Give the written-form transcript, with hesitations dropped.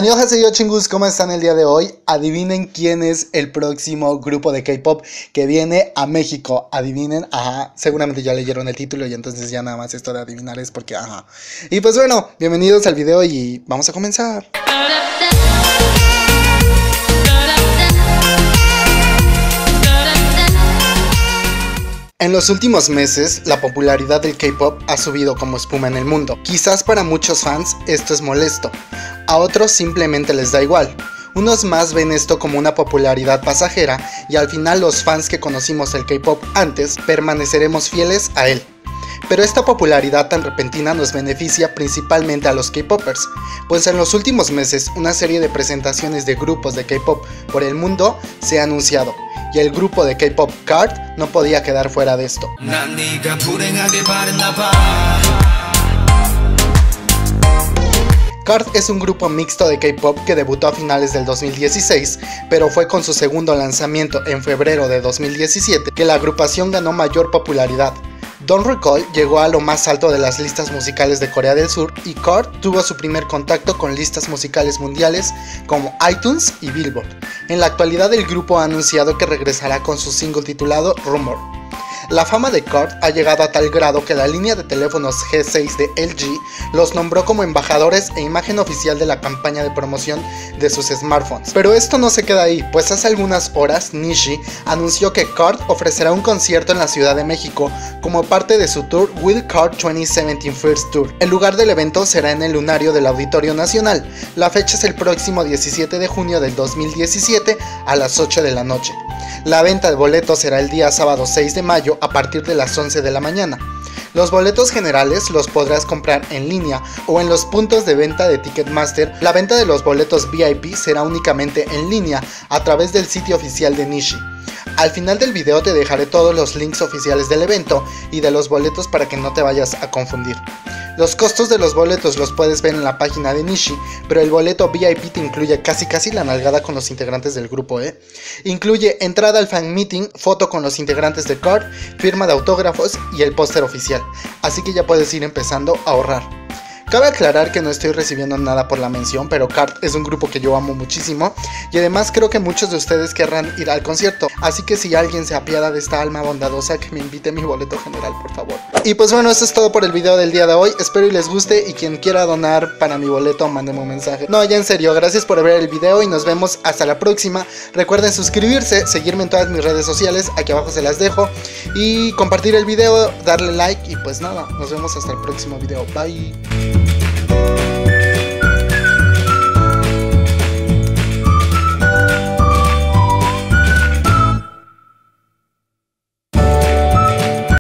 Annyeonghaseyo chingus, ¿cómo están el día de hoy? Adivinen quién es el próximo grupo de K-pop que viene a México. Adivinen, ajá, seguramente ya leyeron el título y entonces ya nada más esto de adivinar es porque ajá. Y pues bueno, bienvenidos al video y vamos a comenzar. En los últimos meses, la popularidad del K-pop ha subido como espuma en el mundo. Quizás para muchos fans esto es molesto, a otros simplemente les da igual. Unos más ven esto como una popularidad pasajera y al final los fans que conocimos el K-pop antes permaneceremos fieles a él. Pero esta popularidad tan repentina nos beneficia principalmente a los K-popers, pues en los últimos meses una serie de presentaciones de grupos de K-pop por el mundo se ha anunciado, y el grupo de K-pop KART no podía quedar fuera de esto. KART es un grupo mixto de K-pop que debutó a finales del 2016, pero fue con su segundo lanzamiento en febrero de 2017 que la agrupación ganó mayor popularidad. Don't Recall llegó a lo más alto de las listas musicales de Corea del Sur y KART tuvo su primer contacto con listas musicales mundiales como iTunes y Billboard. En la actualidad el grupo ha anunciado que regresará con su single titulado Rumor. La fama de KART ha llegado a tal grado que la línea de teléfonos G6 de LG los nombró como embajadores e imagen oficial de la campaña de promoción de sus smartphones. Pero esto no se queda ahí, pues hace algunas horas Nishi anunció que KART ofrecerá un concierto en la Ciudad de México como parte de su tour Will KART 2017 First Tour. El lugar del evento será en el lunario del Auditorio Nacional. La fecha es el próximo 17 de junio del 2017 a las 8 de la noche. La venta de boletos será el día sábado 6 de mayo a partir de las 11 de la mañana. Los boletos generales los podrás comprar en línea o en los puntos de venta de Ticketmaster. La venta de los boletos VIP será únicamente en línea a través del sitio oficial de Nishi. Al final del video te dejaré todos los links oficiales del evento y de los boletos para que no te vayas a confundir. Los costos de los boletos los puedes ver en la página de Nishi, pero el boleto VIP te incluye casi la nalgada con los integrantes del grupo, Incluye entrada al fan meeting, foto con los integrantes de KART, firma de autógrafos y el póster oficial, así que ya puedes ir empezando a ahorrar. Cabe aclarar que no estoy recibiendo nada por la mención, pero KART es un grupo que yo amo muchísimo y además creo que muchos de ustedes querrán ir al concierto, así que si alguien se apiada de esta alma bondadosa, que me invite mi boleto general, por favor. Y pues bueno, eso es todo por el video del día de hoy, espero y les guste y quien quiera donar para mi boleto, mándeme un mensaje. No, ya en serio, gracias por ver el video y nos vemos hasta la próxima. Recuerden suscribirse, seguirme en todas mis redes sociales, aquí abajo se las dejo, y compartir el video, darle like y pues nada, nos vemos hasta el próximo video, bye.